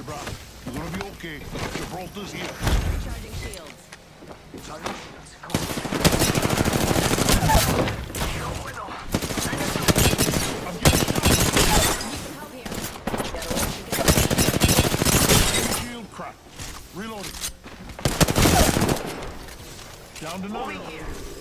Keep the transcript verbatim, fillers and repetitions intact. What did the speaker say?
bro. You're gonna be okay. Gibraltar's here. Recharging shields. Charging shields. Come on. I'm getting shot. Need some help here. Gotta watch the Shield cracked. Reloading. Down to nine. Moving here.